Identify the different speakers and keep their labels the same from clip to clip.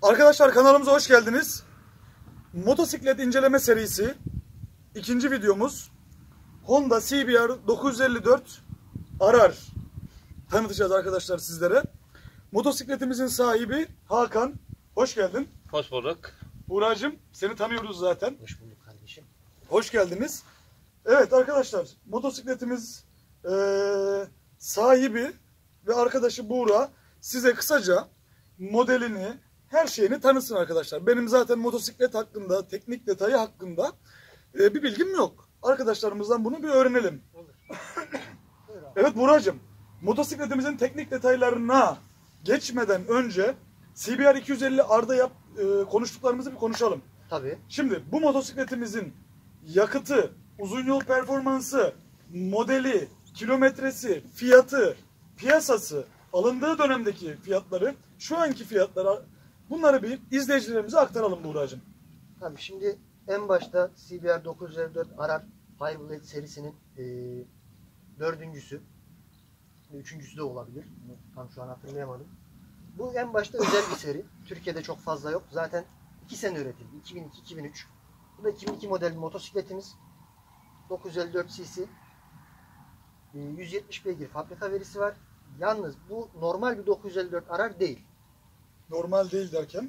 Speaker 1: Arkadaşlar kanalımıza hoş geldiniz. Motosiklet inceleme serisi ikinci videomuz. Honda CBR 954 Arar tanıtacağız arkadaşlar sizlere. Motosikletimizin sahibi Hakan. Hoş geldin.
Speaker 2: Hoş bulduk.
Speaker 1: Buğracığım, seni tanıyoruz zaten.
Speaker 3: Hoş bulduk kardeşim.
Speaker 1: Hoş geldiniz. Evet arkadaşlar, motosikletimiz sahibi ve arkadaşı Buğra size kısaca modelini, her şeyini tanısın arkadaşlar. Benim zaten motosiklet hakkında, teknik detayı hakkında bir bilgim yok. Arkadaşlarımızdan bunu bir öğrenelim. Evet Buğracığım, motosikletimizin teknik detaylarına geçmeden önce CBR 250 R'da konuştuklarımızı bir konuşalım.
Speaker 3: Tabii.
Speaker 1: Şimdi bu motosikletimizin yakıtı, uzun yol performansı, modeli, kilometresi, fiyatı, piyasası, alındığı dönemdeki fiyatları, şu anki fiyatlara, bunları bir izleyicilerimize aktaralım Buğracığım.
Speaker 3: Tabii şimdi en başta CBR 954 Arar Fireblade serisinin dördüncüsü, üçüncüsü de olabilir. Tam şu an hatırlayamadım. Bu en başta özel bir seri. Türkiye'de çok fazla yok. Zaten 2 sene üretildi. 2002-2003. Bu da 2002 model bir motosikletimiz. 954 cc. 170 beygir fabrika verisi var. Yalnız bu normal bir 954 Arar değil.
Speaker 1: Normal değil derken?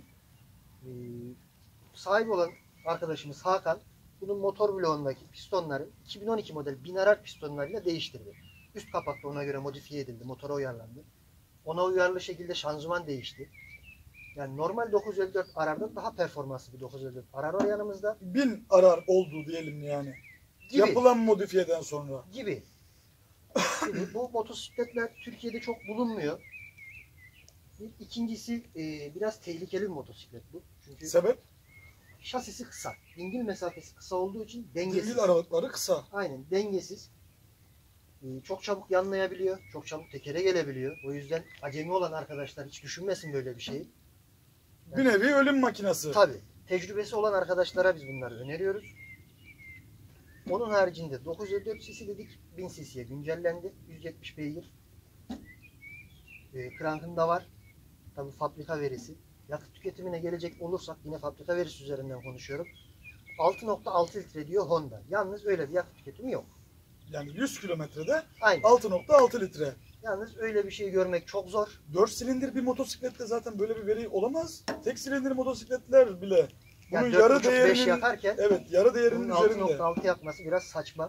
Speaker 3: Sahibi olan arkadaşımız Hakan bunun motor bloğundaki pistonları 2012 model 1000 Arar pistonlarıyla değiştirdi. Üst kapak da ona göre modifiye edildi. Motora uyarlandı. Ona uyarlı şekilde şanzıman değişti. Yani normal 954 Arar'dan daha performanslı bir 954 Arar var yanımızda.
Speaker 1: 1000 Arar oldu diyelim yani.
Speaker 3: Gibi.
Speaker 1: Yapılan modifiyeden sonra.
Speaker 3: Gibi. Şimdi bu motosikletler Türkiye'de çok bulunmuyor. İkincisi biraz tehlikeli bir motosiklet bu. Çünkü
Speaker 1: Sebep?
Speaker 3: şasisi kısa. Dingil mesafesi kısa olduğu için dengesiz.
Speaker 1: Dingil aralıkları kısa.
Speaker 3: Aynen dengesiz. Çok çabuk yanlayabiliyor. Çok çabuk tekere gelebiliyor. O yüzden acemi olan arkadaşlar hiç düşünmesin böyle bir şeyi. Yani,
Speaker 1: bir nevi ölüm makinesi.
Speaker 3: Tabii. Tecrübesi olan arkadaşlara biz bunları öneriyoruz. Onun haricinde 954 cc dedik. 1000 cc'ye güncellendi. 170 beygir. Crank'ında var. Tabii fabrika verisi. Yakıt tüketimine gelecek olursak yine fabrika verisi üzerinden konuşuyorum. 6.6 litre diyor Honda. Yalnız öyle bir yakıt tüketimi yok.
Speaker 1: Yani 100 kilometrede
Speaker 3: Aynen.
Speaker 1: 6.6 litre.
Speaker 3: Yalnız öyle bir şey görmek çok zor.
Speaker 1: 4 silindir bir motosiklette zaten böyle bir veri olamaz. Tek silindir motosikletler bile bunun
Speaker 3: Yani
Speaker 1: yarı
Speaker 3: 4.5-5
Speaker 1: değerinin
Speaker 3: yakarken
Speaker 1: evet, yarı değerinin
Speaker 3: bunun
Speaker 1: üzerinde.
Speaker 3: 6.6 yakması biraz saçma.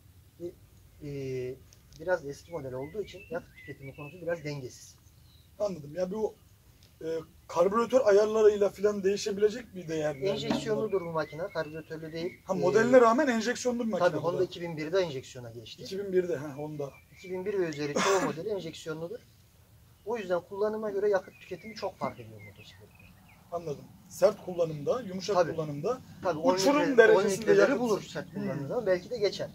Speaker 3: Biraz eski model olduğu için yakıt tüketimi konusu biraz dengesiz.
Speaker 1: Anladım. Ya bu karbüratör ayarlarıyla falan değişebilecek bir değer.
Speaker 3: Enjeksiyonludur bu makine, karbüratörlü değil.
Speaker 1: Ha, modeline rağmen enjeksiyonlu bir makine.
Speaker 3: Tabii Honda 2001'de enjeksiyona geçti.
Speaker 1: 2001'de Honda.
Speaker 3: 2001 ve üzeri çoğu modeli enjeksiyonludur. O yüzden kullanıma göre yakıt tüketimi çok fark ediyor motosiklet.
Speaker 1: Anladım. Sert kullanımda, yumuşak
Speaker 3: Tabii.
Speaker 1: kullanımda
Speaker 3: Tabii
Speaker 1: uçurum derecesinde
Speaker 3: litreleri bulur sert kullandığı zaman. Belki de geçer.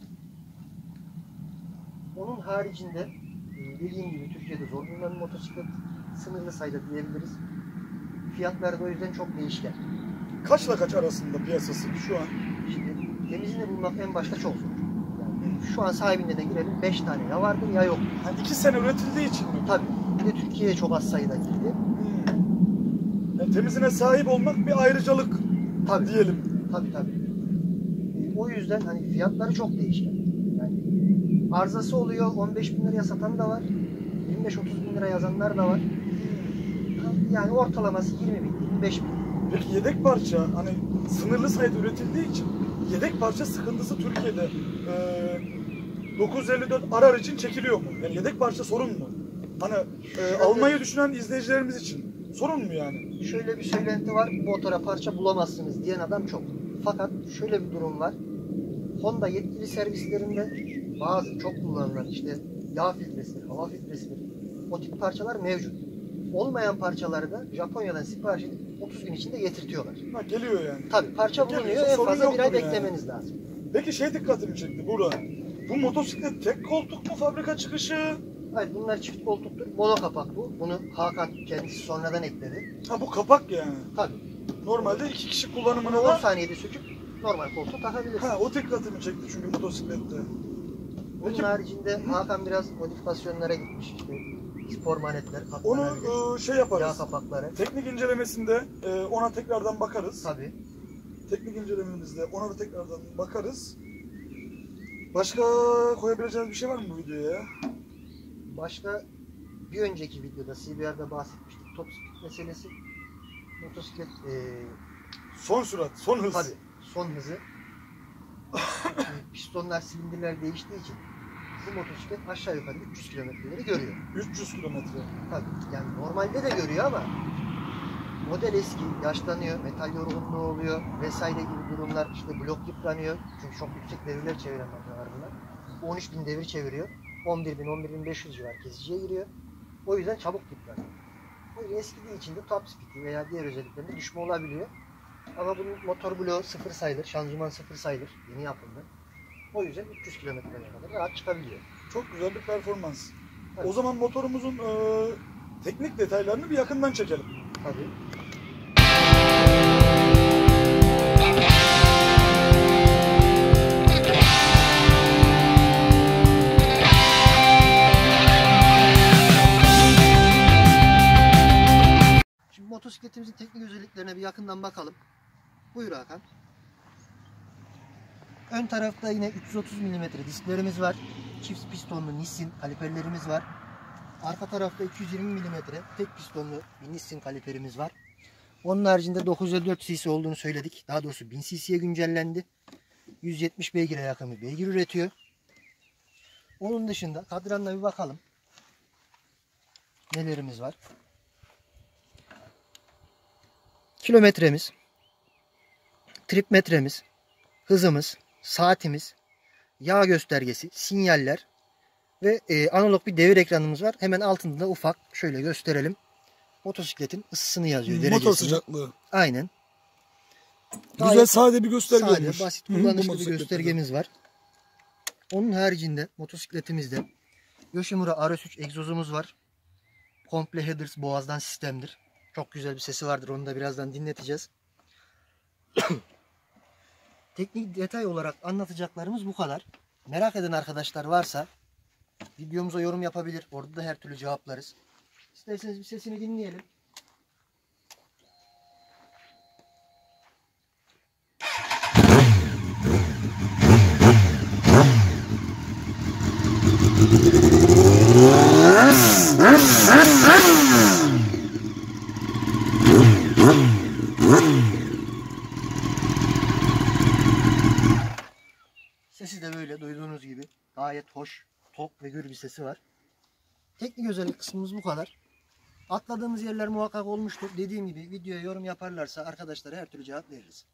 Speaker 3: Onun haricinde dediğim gibi Türkiye'de zor bulunan bir motosiklet, sınırlı sayıda diyebiliriz. Fiyatları da o yüzden çok değişken.
Speaker 1: Kaçla kaç arasında piyasası şu an?
Speaker 3: Şimdi temizini bulmak en başta çok zor. Yani şu an sahibinde de girelim 5 tane ya vardır ya yok.
Speaker 1: Yani 2 sene üretildiği için mi?
Speaker 3: Tabii. Bir de Türkiye'ye çok az sayıda girdi.
Speaker 1: Yani temizine sahip olmak bir ayrıcalık
Speaker 3: Tabii.
Speaker 1: diyelim.
Speaker 3: Tabii. O yüzden hani fiyatları çok değişken. Yani arızası oluyor 15 bin liraya satan da var. 25-30 bin lira yazanlar da var. Yani ortalaması 20 bin, 25 bin.
Speaker 1: Peki yedek parça, hani sınırlı sayıda üretildiği için yedek parça sıkıntısı Türkiye'de 954 Arar için çekiliyor mu? Yani yedek parça sorun mu? Hani almayı düşünen izleyicilerimiz için sorun mu yani?
Speaker 3: Şöyle bir söylenti var, bu motora parça bulamazsınız diyen adam çok. Fakat şöyle bir durum var. Honda yetkili servislerinde bazı çok kullanılan işte yağ filtresidir, hava filtresidir. O tip parçalar mevcut. Olmayan parçaları da Japonya'dan sipariş edip 30 gün içinde getirtiyorlar.
Speaker 1: Ha, geliyor yani.
Speaker 3: Tabii parça bulunuyor,
Speaker 1: Geliyorsa
Speaker 3: en
Speaker 1: sorun
Speaker 3: fazla bir ay
Speaker 1: yoktur yani.
Speaker 3: beklemeniz lazım.
Speaker 1: Peki dikkatimi çekti burada. Bu motosiklet tek koltuk mu fabrika çıkışı?
Speaker 3: Hayır, bunlar çift koltuktur. Mono kapak bu. Bunu Hakan kendisi sonradan ekledi.
Speaker 1: Ha, bu kapak yani.
Speaker 3: Tabii.
Speaker 1: Normalde 2 kişi
Speaker 3: Bunu
Speaker 1: kullanımına
Speaker 3: 10
Speaker 1: da...
Speaker 3: saniyede söküp normal koltuğa takabilirsin.
Speaker 1: Ha, o dikkatimi çekti çünkü motosiklette.
Speaker 3: Bunun
Speaker 1: Peki...
Speaker 3: haricinde Hakan biraz modifikasyonlara gitmiş. İşte spor manetler, katlanabilir.
Speaker 1: Onu şey
Speaker 3: Yağ
Speaker 1: yaparız.
Speaker 3: kapakları.
Speaker 1: Teknik incelemesinde ona tekrardan bakarız.
Speaker 3: Tabii.
Speaker 1: Teknik incelememizde ona da tekrardan bakarız. Başka koyabileceğiniz bir şey var mı bu videoya ya?
Speaker 3: Başka bir önceki videoda CBR'da bahsetmiştik. Top speed meselesi. Motosiklet
Speaker 1: Son sürat, son hız.
Speaker 3: tabii son hızı. Pistonlar, silindirler değiştiği için bu motosiklet aşağı yukarı 300 kilometreleri görüyor.
Speaker 1: 300 kilometre.
Speaker 3: Tabii yani normalde de görüyor ama model eski, yaşlanıyor, metal yorgunluğu oluyor vesaire gibi durumlar, işte blok yıpranıyor. Çünkü çok yüksek devirler çeviren makineler bunlar. 13.000 devir çeviriyor. 11.000, 11.500 civar kesiciye giriyor. O yüzden çabuk yıpranıyor. O yüzden eskidiği için de top speed'i veya diğer özelliklerinde düşme olabiliyor. Ama bunun motor bloğu sıfır sayılır, şanzıman sıfır sayılır, yeni yapıldı. O yüzden 300 kilometreye kadar rahat çıkabiliyor.
Speaker 1: Çok güzel bir performans.
Speaker 3: Evet.
Speaker 1: O zaman motorumuzun teknik detaylarını bir yakından çekelim.
Speaker 3: Tabii. Şimdi motosikletimizin teknik özelliklerine bir yakından bakalım. Buyur Hakan. Ön tarafta yine 330 mm disklerimiz var. Çift pistonlu Nissin kaliperlerimiz var. Arka tarafta 220 mm tek pistonlu bir Nissin kaliperimiz var. Onun haricinde 954 cc olduğunu söyledik. Daha doğrusu 1000 cc'ye güncellendi. 170 beygire yakın bir beygir üretiyor. Onun dışında kadranla bir bakalım. Nelerimiz var? Kilometremiz, trip metremiz, hızımız, saatimiz, yağ göstergesi, sinyaller ve analog bir devir ekranımız var. Hemen altında da ufak şöyle gösterelim. Motosikletin ısısını yazıyor.
Speaker 1: Motor
Speaker 3: derecesini.
Speaker 1: sıcaklığı.
Speaker 3: Aynen.
Speaker 1: Güzel
Speaker 3: Gayet
Speaker 1: sade bir gösterge
Speaker 3: sade,
Speaker 1: olmuş.
Speaker 3: basit,
Speaker 1: Hı hı, bu
Speaker 3: kullanışlı bir
Speaker 1: motosiklette de.
Speaker 3: göstergemiz var. Onun haricinde motosikletimizde Yoshimura RS3 egzozumuz var. Komple headers boğazdan sistemdir. Çok güzel bir sesi vardır. Onu da birazdan dinleteceğiz. Teknik detay olarak anlatacaklarımız bu kadar. Merak eden arkadaşlar varsa videomuza yorum yapabilir. Orada da her türlü cevaplarız. İsterseniz bir sesini dinleyelim. Sesi de böyle duyduğunuz gibi gayet hoş, tok ve gür bir sesi var. Teknik özellik kısmımız bu kadar. Atladığımız yerler muhakkak olmuştur. Dediğim gibi videoya yorum yaparlarsa arkadaşlara her türlü cevap veririz.